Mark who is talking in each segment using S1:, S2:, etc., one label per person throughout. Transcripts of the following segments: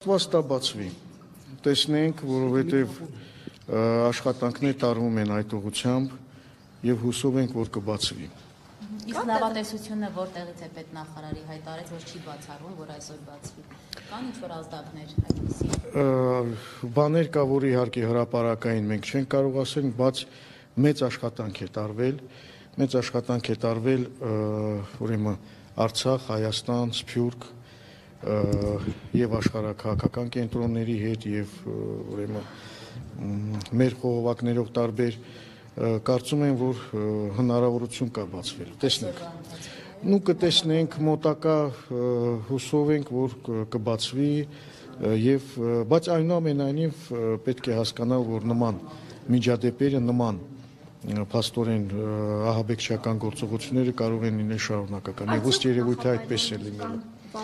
S1: Աստված տա բացվի։ Տեսնենք, որովհետև աշխատանքներ տարվում են այդ ուղղությամբ եւ հուսով ենք, որ կբացվի։
S2: Իսկ նավատեսությունը որտեղից է պետնախարարի հայտարարեց, որ չի բացառվում, որ այսօր բացվի։ Կան ինչ-որ ազդակներ այդպիսի։
S1: Բաներ կա, որ իհարկե հրապարակային մենք չենք կարող ասել, բայց մեծ աշխատանք է տարվել, ուրեմն Արցախ, Հայաստան, Սփյուռք եւ աշխարհաքաղաքական կենտրոնների հետ եւ ուրեմն մեր խողովակներով տարբեր կարծում եմ, որ հնարավորություն կա բացվելու։ Տեսնենք։ Նու կտեսնենք մոտակա հուսով ենք, որ կբացվի եւ բայց այնուամենայնիվ պետք է հասկանալ, որ նման միջադեպերը նման փաստորեն ահաբեկչական գործողությունները կարող են լինել շարունակական։ Եվ ըստ երևույթի այդպես է լինելու։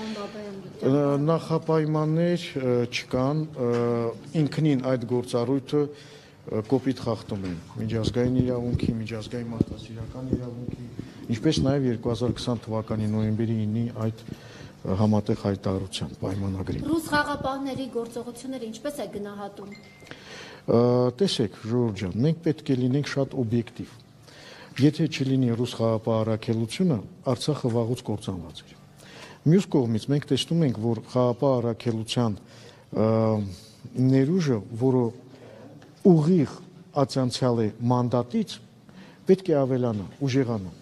S1: Նախապայմաններ չկան, ինքնին այդ գործառույթը կոպիտ խախտում են միջազգային իրավունքի, միջազգային մարդասիրական իրավունքի, ինչպես նաև 2020 թվականի նոյեմբերի 9-ի այդ համատեղ հայտարարության պայմանագրի։
S3: Ռուս խաղապահների գործողությունները ինչպես է գնահատում։
S1: Տեսեք, Ժողովուրդ ջան, մենք պետք է լինենք շատ օբյեկտիվ։ Եթե չլինի ռուս խաղապահ առաքելությունը, Արցախը վաղուց կործանված էր։ Մյուս կողմից մենք տեսնում ենք, որ խաղապահ առաքելության ներուժը, որը ուղիղ ացանցիալ է մանդատից, պետք է ավելանա, ուժեղանա։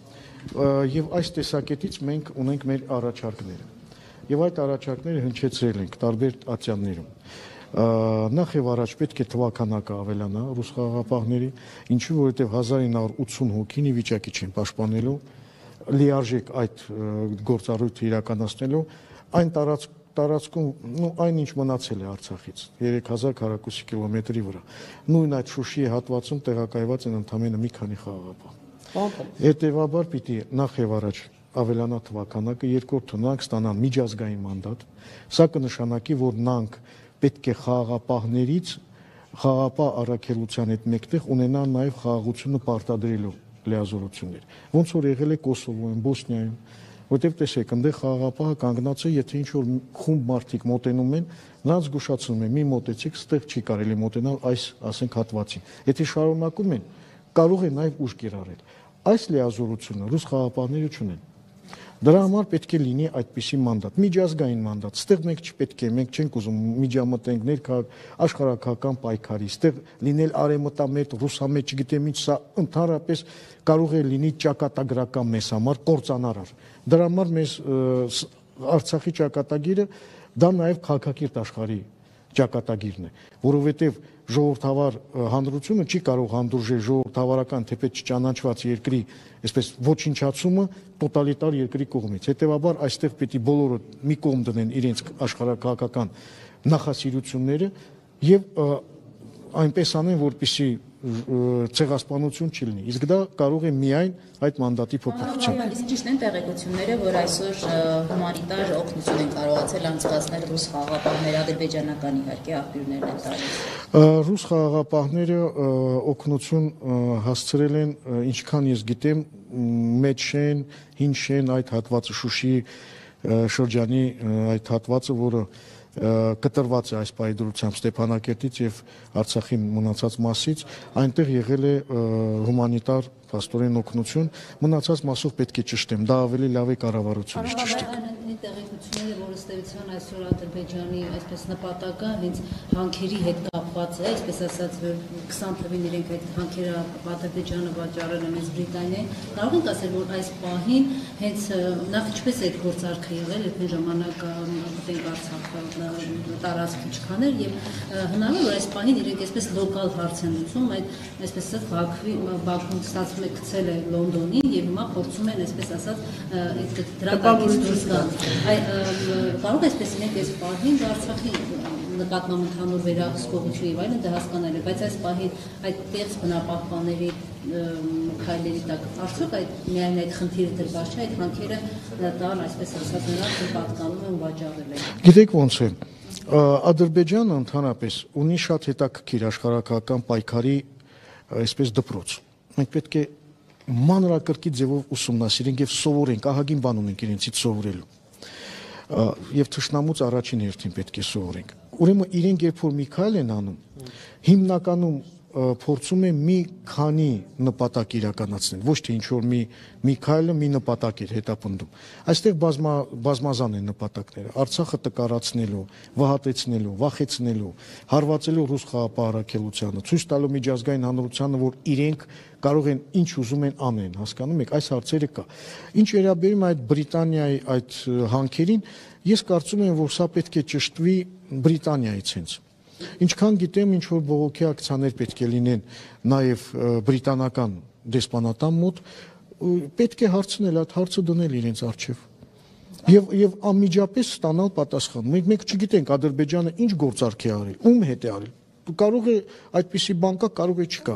S1: Եվ այս տեսակետից մենք ունենք մեր առաջարկները։ Եվ այդ առաջարկները հնչեցրել ենք տարբեր ատյաններում։ Նախ եւ առաջ պետք է թվականակը ավելանա ռուս խաղաղապահների, ինչու որովհետեւ 1980 հոգին ի վիճակի չեն պաշտպանելու լիարժեք այդ գործառույթը իրականացնելու այն տարածքում այն ինչ մնացել է Արցախից 3000 քառակուսի կիլոմետրի վրա։ Նույն այդ Շուշիի հատվածում տեղակայված են ընդամենը մի քանի խաղաղապահ։ Հետևաբար պիտի նախ եւ առաջ ավելանա թվականակը, երկրորդը նրանք ստանան միջազգային մանդատ։ Սա կնշանակի, որ նրանք պետք է խաղաղապահներից խաղաղապահ առաքելության հետ մեկտեղ ունենան նաեւ խաղաղությունը պարտադրելու լիազորություններ։ Ոնց որ եղել է Կոսովոյում, Բոսնիայում, որտեղ տեսեք, այնտեղ խաղաղապահը կանգնած է, եթե ինչ-որ խումբ մարդիկ մոտենում են, նրանց զգուշացնում են, մի մոտեցեք, ստեղ չի կարելի մոտենալ այս, ասենք, հատվածին։ Եթե շարունակում են, կարող է նաև ուժ կիրառել։ Այս լիազորությունը ռուս խաղաղապահները չունեն։ Դրա համար պետք է լինի այդպիսի մանդատ, միջազգային մանդատ։ Ստեղ մենք չպետք է, մենք չենք ուզում միջամտենք աշխարհակական պայքարի, ստեղ լինել արևմտամետ, ռուսամետ, չգիտեմ ինչ, սա ընդհանրապես կարող է լինի ճակատագրական մեզ համար կործանարար։ Դրա համար մեզ Արցախի ճակատագիրը դա նաև քաղաքակիրթ աշխարհի ճակատագիրն է, որովհետև ժողովրդավար հանրությունը չի կարող հանդուրժել ժողովրդավարական թեպետ չճանաչված երկրի այսպես ոչնչացումը տոտալիտար երկրի կողմից։ Հետևաբար այստեղ պիտի բոլորը մի կողմ դնեն իրենց աշխարհակաղակական նախասիրությունները եւ այնպես անեն, որպեսզի ցեղասպանություն չլինի։ Իսկ դա կարող է միայն այդ մանդատի փոփոխությամբ։
S2: Իսկ ճիշտ են տեղեկությունները, որ այսօր հումանիտար օգնություն են կարողացել անցկացնել ռուս խաղաղապահները, ադրբեջանական իհարկե աղբյուրներն են տալիս։
S1: Ռուս խաղաղապահները օգնություն հասցրել են, ինչքան ես գիտեմ, Մեծ Շեն, Հին Շեն, այդ հատվածը Շուշիի շրջանի այդ հատվածը, որը կտրված է այս պայդրությամբ Ստեփանակերտից եւ Արցախի մնացած մասից, այնտեղ եղել է հումանիտար փաստորեն օգնություն, մնացած մասով պետք է ճշտեմ, դա ավելի լավ է կառավարությունից ճշտեք։
S4: Տեղեկությունները, որ ըստեյության այսօր Ադրբեջանի այսպես նպատակը հենց հանքերի հետ կապված է, այսպես ասած 20 թվին իրենք այդ հանքերը Ադրբեջանը վաճառել է մեծ Բրիտանիային, կարող ենք ասել, որ այս պահին հենց նախ ինչպես է այդ գործարքը եղել, այդ ժամանակ գտենք Արցախը տարածքի չքաներ եւ հնարավոր որ այս պահին իրենք այսպես լոկալ հարց են լուծում, այդ այսպես ասած Բաքուն ստացվում է գցել է Լոնդոնին եւ հիմա փորձում են այսպես ասած այդ դրամատիկ դուրս գալ։ Կարող է այսպես լինել այս պահին Արցախի նկատմամբ ընդհանուր վերահսկողություն եւ այլն դա հասկանալ է, բայց այս պահին այդ տեղս բնապահպանների քայլերի տակ արդյոք այդ միայն այդ խնդիրը դրված չէ, այդ հանքերը տան այսպես ասած նրանց պատկանում են վաճառել են։
S1: Գիտեք ոնց է, Ադրբեջանը ընդհանրապես ունի շատ հետաքրքիր աշխարհակական պայքարի այսպես դպրոց։ Մենք պետք է մանրակրկիտ ձևով ուսումնասիրենք եւ սովորենք, ահագին բան ունենք իրենցից սովորելու։ Եվ թշնամուց առաջին հերթին պետք է սովորենք։ ուրեմն իրենք երբ որ մի քայլ են անում, հիմնականում փորձում է մի քանի նպատակ իրականացնել, ոչ թե ինչ որ մի քայլը մի նպատակ էր հետապնդում։ Այստեղ բազմազան են նպատակները՝ Արցախը տկարացնելու, վհատեցնելու, վախեցնելու, հարվածելու ռուս խաղապահարակելությանը, ցույց տալու միջազգային հանրությանը, որ իրենք կարող են ինչ ուզում են անեն, հասկանում եք, այս հարցերը կա։ Ինչ վերաբերում այդ Բրիտանիայի այդ հանքերին, ես կարծում եմ, որ սա պետք է ճշտվի Բրիտանիայից հենց։ Ինչքան գիտեմ, ինչ որ բողոքի ակցիաներ պետք է լինեն նաև բրիտանական դեսպանատան մոտ, պետք է հարցնել, այդ հարցը դնել իրենց առջև։ Եվ անմիջապես ստանալ պատասխան։ Մենք չգիտենք Ադրբեջանը ինչ գործարք է արել, ում հետ է արել։ Կարող է այդպիսի բան կա, կարող է չկա։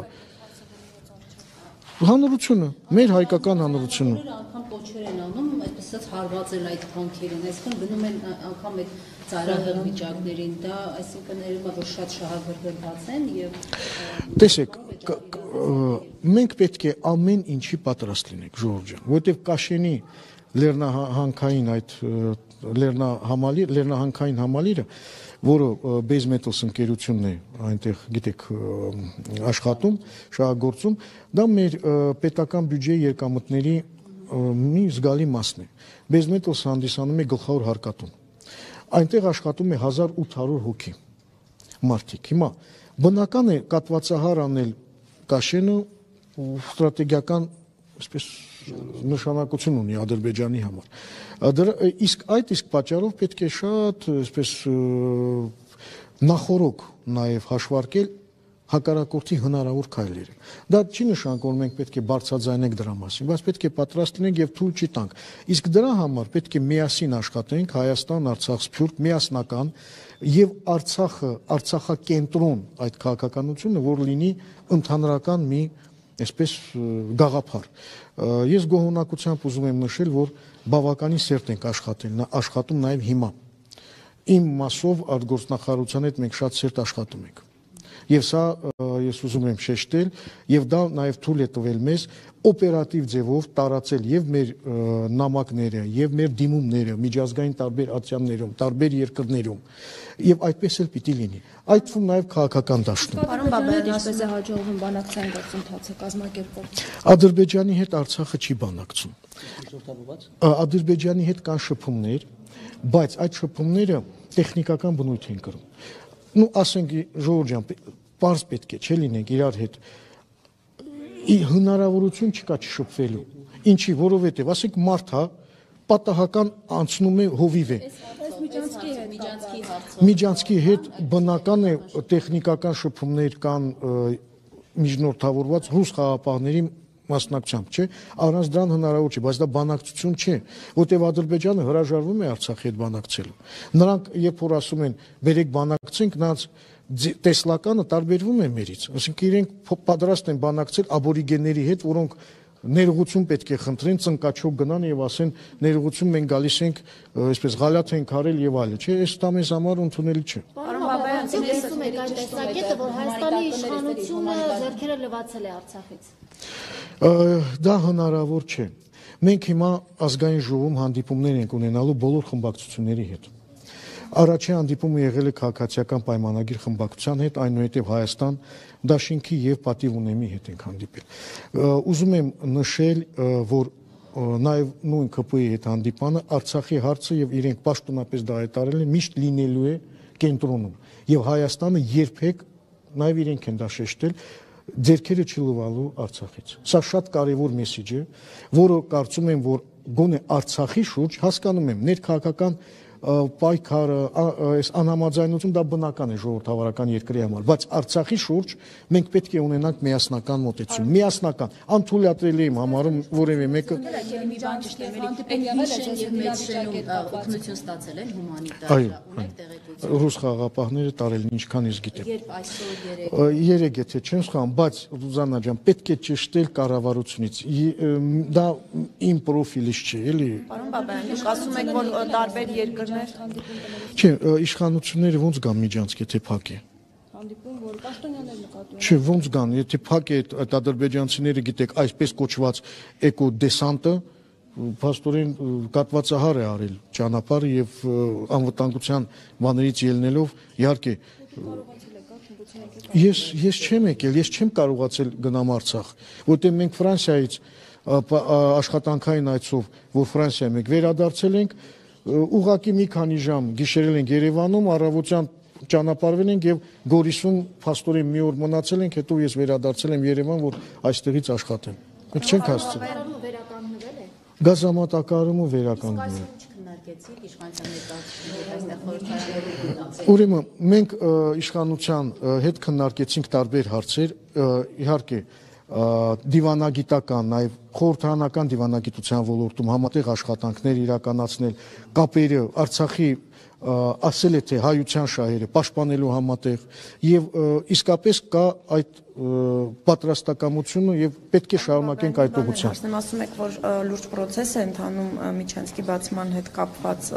S1: Հանրությունը, մեր հայկական հանրությունը։
S4: Անգամ կոչեր են անում, այսպես ասած հարվածել այդ հանքերին, այսինքն գնում են անգամ այդ ծայրահեղ վիճակներին, դա այսինքն երևում է, որ շատ շահագրգռված են եւ
S1: տեսեք, մենք պետք է ամեն ինչի պատրաստ լինենք, Ժորժ ջան, որովհետեւ Կաշենի լեռնահանքային այդ լեռնահանքային համալիրը, որը Base Metals ընկերությունն է այնտեղ, գիտեք, աշխատում, շահագործում, դա մեր պետական բյուջեի եկամուտների մի զգալի մասն է։ Base Metals հանդիսանում է գլխավոր հարկատուն։ Այնտեղ աշխատում է 1800 հոգի մարդիկ։ Հիմա բնական է կատվածահար անել Կաշենը ստրատեգիական, այսպես նշանակություն ունի Ադրբեջանի համար։ Իսկ պատճառով պետք է շատ այսպես նախորոք նաև հաշվարկել հակառակորդի հնարավոր քայլերը։ Դա չի նշանակում, որ մենք պետք է բարձրաձայնենք դրա մասին, բայց պետք է պատրաստ լինենք եւ թույլ չի տանք։ Իսկ դրա համար պետք է միասին աշխատենք Հայաստան, Արցախ, Սփյուռք, միասնական եւ Արցախակենտրոն այդ քաղաքականությունը, որ լինի ընդհանրական մի այսպես գաղափար։ Ես գոհունակությամբ ուզում եմ նշել, որ բավականին սերտ ենք աշխատում նաև հիմա։ Իմ մասով արտգործնախարարության հետ մենք շատ սերտ աշխատում ենք։ Եվ սա ես ուզում եմ շեշտել, եւ դա նաև թույլ է տվել մեզ օպերատիվ ձևով տարածել եւ մեր նամակները, եւ մեր դիմումները միջազգային տարբեր ատյաններում, տարբեր երկրներում, եւ այդպես էլ պիտի լինի։ Այդ թվում նաև քաղաքական դաշտում։
S3: Պարոն Բաբայան, ինչպես է հաջողվում բանակցային գործընթացը կազմակերպել։
S1: Ադրբեջանի հետ Արցախը չի բանակցում։ Ադրբեջանի հետ կան շփումներ, բայց այդ շփումները տեխնիկական բնույթ են կրում։ Ну, ասենք Ժորժ ջան, պարզ պետք է չէ լինենք իրար հետ։ Հնարավորություն չկա չշփվելու։ Ինչի, որովհետև ասենք մարդ հա պատահական անցնում է հովիվ է։ Միջանցքի հետ բնական է տեխնիկական շփումներ կան միջնորդավորված ռուս խաղապահների մասնակցությամբ, չէ, առանց դրան հնարավոր չէ, բայց դա բանակցություն չէ, որտեղ Ադրբեջանը հրաժարվում է Արցախի հետ բանակցելու։ Նրանք երբ որ ասում են բերեք բանակցենք, նրանց տեսլականը տարբերվում է մերից, ասենք իրենք պատրաստ են բանակցել աբորիգենների հետ, որոնք ներողություն պետք է խնդրեն, ծնկաչոք գնան եւ ասեն ներողություն մենք գալիս ենք, այսպես գալաթ ենք արել եւ այլը, չէ, այս դա մեզ համար ընդունելի չէ։
S3: Պարոն Բաբայան, տեսնում եք այդ տեսակետը, որ Հայաստանի իշխանությունը ձեռքերը լվացել է Արցախից։
S1: Դա հնարավոր չէ։ Մենք հիմա ազգային ժողովում հանդիպումներ ենք ունենալու բոլոր խմբակցությունների հետ։ Առաջին հանդիպումը եղել է քաղաքացիական պայմանագիր խմբակցության հետ, այնուհետև Հայաստան դաշինքի եւ պատիվ ունեմի հետ ենք հանդիպել։ Ուզում եմ նշել, որ նաեւ նույն ԿՊ-ի հետ հանդիպանը Արցախի հարցը եւ իրենք պաշտոնապես դա հայտարարել են միշտ լինելու է կենտրոնում եւ Հայաստանը երբեք նաեւ իրենք են դա շեշտել ձերքերը չլվալու Արցախից։ Սա շատ կարևոր մեսեջ է, որը կարծում եմ, որ գոնե Արցախի շուրջ հասկանում եմ ներքաղաքական պայքարը, այս անհամաձայնություն դա բնական է ժողովրդավարական երկրի համար, բայց Արցախի շուրջ մենք պետք է ունենանք միասնական մոտեցում, միասնական, անթույլատրելի եմ համարում որևէ մեկը։
S2: Մի բան ճշտել, Միշեն եւ Մեծշենում օգնություն ստացել են հումանիտար, ունեք տեղեկություն։
S1: Ռուս խաղապահները տարել են, ինչքան ես գիտեմ։
S2: Երբ այսօր
S1: 3 եթե չեմ սխալվում, բայց Ռուզանա ջան, պետք է ճշտել կառավարությունից։ Դա իմ պրոֆիլից չէ, էլի։
S5: Պարոն Բաբայան, դուք ասում եք, որ տարբեր երկրներ
S1: Չէ, իշխանությունները ոնց գան միջանցք, եթե փակ է։
S5: հանդիպում, որ պաշտոնյաներ նկատում են։
S1: Չէ, ոնց գան, եթե փակ է այդ ադրբեջանցիները, գիտեք, այսպես կոչված էկո դեսանտը, փաստորեն կատվածահար է արել ճանապարհը եւ անվտանգության բաներից ելնելով իհարկե ես չեմ եկել, ես չեմ կարողացել գնամ Արցախ, որտեղ մենք Ֆրանսիայից աշխատանքային այցով, որ Ֆրանսիայում ենք, վերադարձել ենք, ուղղակի մի քանի ժամ գիշերել ենք Երևանում, առավոտյան ճանապարհվել ենք եւ Գորիսում փաստորեն մի օր մնացել ենք, հետո ես վերադարձել եմ Երևան, որ այստեղից աշխատեմ։ Մենք չենք հասցել։
S3: Վերականգնվել է։
S1: Գազամատակարարումը վերականգնվել է։
S2: Քննարկեցիք իշխանության ներկայացուցիչների այստեղ խորհրդարաններում։
S1: Ուրեմն մենք իշխանության հետ քննարկեցինք տարբեր հարցեր, իհարկե դիվանագիտական, նաև խորհրդարանական դիվանագիտության ոլորտում համատեղ աշխատանքներ իրականացնել, կապերը Արցախի ասել է թե հայության շահերը պաշտպանելու համատեղ եւ իսկապես կա այդ պատրաստակամությունը եւ պետք է շարունակենք այդ ուղղությամբ։
S5: Ասեմ, ասում եք, որ լուրջ process է ընթանում Միջանցքի բացման հետ կապված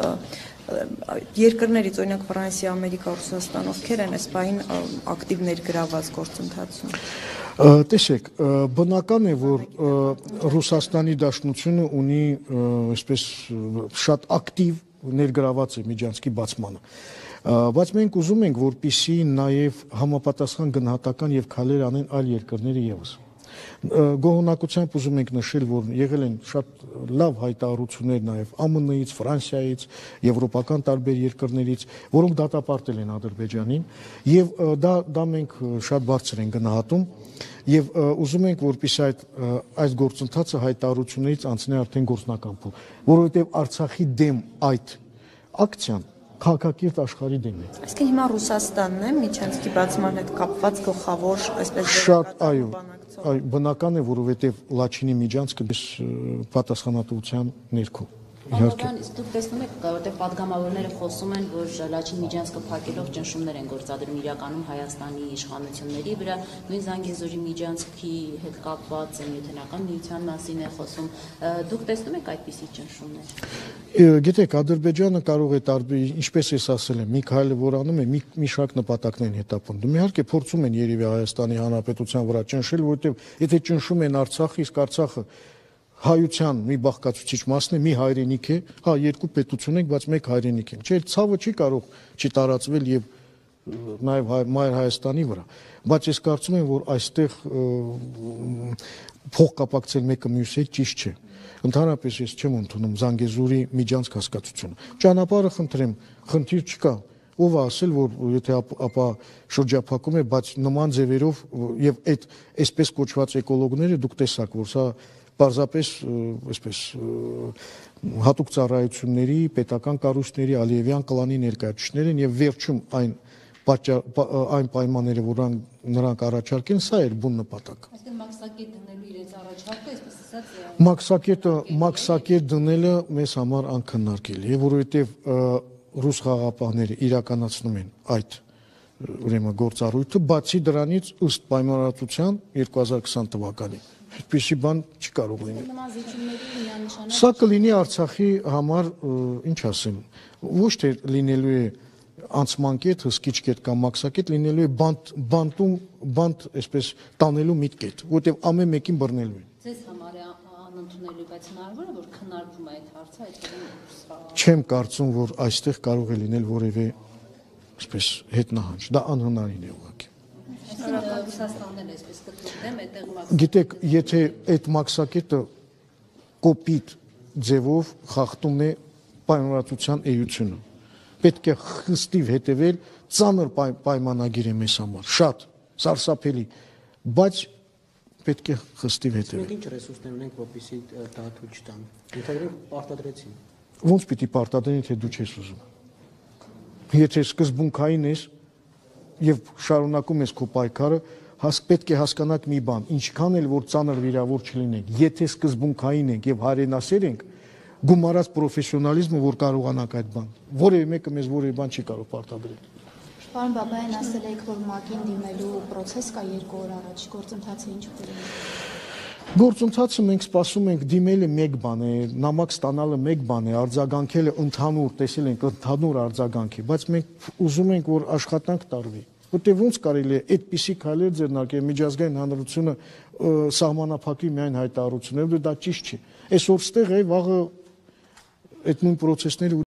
S5: երկրներից, օրինակ Ֆրանսիա, Ամերիկա, Ռուսաստան, ովքեր են այս պահին ակտիվ ներգրաված գործընթացում։
S1: Տեսեք, բնական է, որ Ռուսաստանի Դաշնությունը ունի այսպես շատ ակտիվ ներգրաված է Միջանցքի բացմանը, բայց մենք ուզում ենք, որպեսզի նաև համապատասխան գնահատական եւ քայլեր անեն այլ երկրները եւս։ Գոհունակությամբ ուզում ենք նշել, որ եղել են շատ լավ հայտարարություններ նաև ԱՄՆ-ից, Ֆրանսիայից, եվրոպական տարբեր երկրներից, որոնք դատապարտել են Ադրբեջանին, եւ դա մենք շատ բարձր ենք գնահատում եւ ուզում ենք, որպեսզի այս գործընթացը հայտարարություններից անցնի արդեն գործնական փուլ, որովհետեւ Արցախի դեմ այդ ակցիան քաղաքակիրթ աշխարհի դեմ է։
S5: Այսինքն հիմա Ռուսաստանն է Միջանցքի բացման հետ կապված գլխավոր, այսպես
S1: շատ այո, բնական է, որովհետև Լաչինի Միջանցքը պատասխանատվության ներքո։
S2: Անդրեան, իսկ դուք տեսնում եք, որտեղ падգամավորները խոսում են, որ Լաչին Միջանցքը փակելով ճնշումներ են գործադրում իրականում Հայաստանի իշխանությունների վրա, նույն Զանգեզուրի Միջանցքի հետ կապված նյութական միության մասին է խոսում։ Դուք տեսնում եք այդպիսի ճնշումներ։
S1: Գիտեք, Ադրբեջանը կարող է տարբեր, ինչպես ես ասել եմ, մի քայլը որ անում է, մի շարք նպատակներ են հետապնդում։ Իհարկե փորձում են երևի Հայաստանի Հանրապետության վրա ճնշել, որովհետև եթե ճնշում են Արցախը, իսկ Արցախը հայության մի բաղկացուցիչ մասն է, մի հայրենիք է, հա երկու պետություն ենք, բայց մեկ հայրենիք ենք։ Չէ, ցավը չի կարող չտարածվել եւ նաեւ Մայր Հայաստանի վրա, բայց ես կարծում եմ, որ այստեղ փող կապակցել մեկը մյուսի հետ ճիշտ չէ։ Ընդհանրապես ես չեմ ընդունում Զանգեզուրի Միջանցք հասկացությունը։ Ճանապարհը խնդրեմ, խնդիր չկա։ Ով է ասել, որ եթե ապա շրջափակում է, բայց նման ձևերով եւ այդ այսպես կոչված էկոլոգները դուք տեսաք, որ սա պարզապես այսպես հատուկ ծառայությունների, պետական կառույցների, Ալիևյան կլանի ներկայացուցիչներ են եւ վերջում այն պայմանները, որ նրանք առաջարկեն, սա էր բուն նպատակ։
S4: Այսինքն մաքսակետ դնելու իրենց առաջարկը, այսպես ասած,
S1: մաքսակետ դնելը մեզ համար անքննարկելի է, որովհետեւ ռուս խաղաղապահները իրականացնում են այդ ուրեմն գործառույթը, բացի դրանից ըստ պայմանավորվածության 2020 թվականի այդպիսի բան չի կարող լինել։
S2: Նման զիջումների միանշանակ
S1: Սա կլինի Արցախի համար, ինչ ասեմ, ոչ թե լինելու է անցման կետ, հսկիչ կետ կամ մաքսակետ, լինելու է բանտ, այսպես տանելու միտքետ, որտեղ ամեն մեկին բռնելու են։
S4: ձեզ համար է անընդունելի, բայց հնարավոր է, որ քննարկվում է այդ հարցը, այդ
S1: Չեմ կարծում, որ այստեղ կարող է լինել որևէ այսպես հետնահանջ, դա անհնարին է ուղղակի։
S4: Ռուսաստանն այսպես կտրում այդտեղ
S1: Գիտեք, եթե այդ մաքսակետը կոպիտ ձևով խախտում է պայմանավորվածության էությունը, պետք է խստիվ հետևել, ծանր պայմանագիր է մեզ համար, շատ սարսափելի, բայց պետք է խստիվ հետևել։
S6: Մենք ինչ ռեսուրսներ ունենք, որպեսզի դա թույլ չտան։ Ինքնուրույն պարտադրեցին։
S1: Ոնց պիտի պարտադրեն, թե դու չես ուզում։ Եթե սկզբունքային ես եւ շարունակում ես քո պայքարը, պետք է հասկանաք մի բան, ինչքան էլ որ ծանր վիրավոր չլինենք, եթե սկզբունքային ենք եւ հայրենասեր ենք, գումարած պրոֆեսիոնալիզմը, որ կարողանանք այդ բան, որևէ մեկը մեզ որևէ բան չի կարող պարտադրել։
S3: Պարոն Բաբայան, ասել եք, որ ՄԱԿ-ին դիմելու process կա 2 օր առաջ, գործընթացը ինչ կլինի։
S1: Գործընթացը մենք սպասում ենք դիմելը մեկ բան է, նամակ ստանալը մեկ բան է, արձագանքելը ընդհանուր, տեսել ենք ընդհանուր արձագանք է, բայց մենք ուզում ենք, որ աշխատանք տարվի, Որտեղ ոնց կարելի է այդպիսի քայլեր ձեռնարկել միջազգային հանրությունը սահմանափակի միայն հայտարարություններով, դա ճիշտ չի։ Այսօր ստեղ է, վաղը այդ նույն process-ները